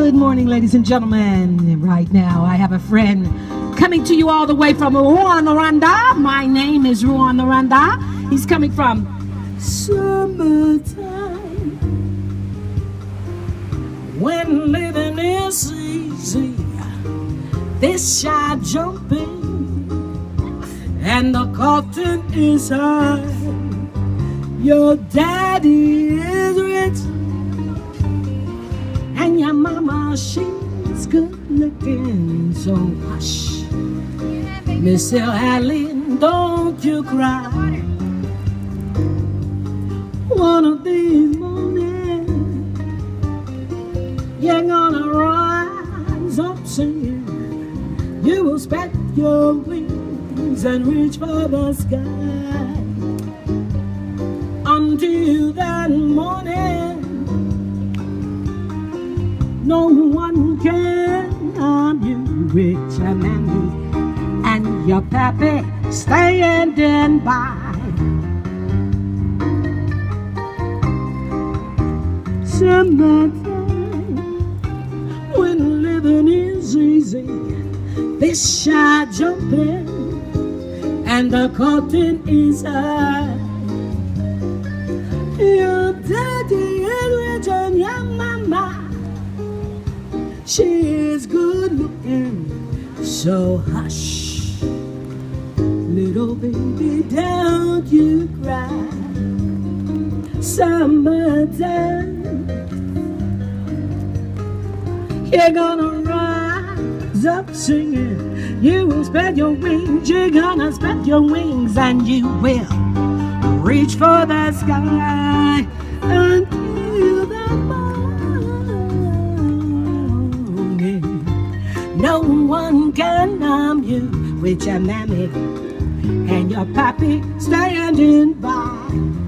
Good morning, ladies and gentlemen. Right now, I have a friend coming to you all the way from Rwanda. My name is Rwanda. He's coming from summertime. When living is easy, this shy jumping, and the curtain is high. Your daddy is rich, and your mama, she's good looking. So hush, Miss Allen, don't you cry. One of these mornings, you're gonna rise up singing. You will spread your wings and reach for the sky. Until that morning, no one can harm you, rich and handy, and your pappy standing by. Summertime, when living is easy, this shy jumping, and the curtain is high. Your daddy is rich and your mama, she is good looking. So hush, little baby, don't you cry. Summertime, you're gonna rise up singing. You will spread your wings, you're gonna spread your wings, and you will reach for the sky until the morning. No one can harm you with your mammy and your pappy standing by.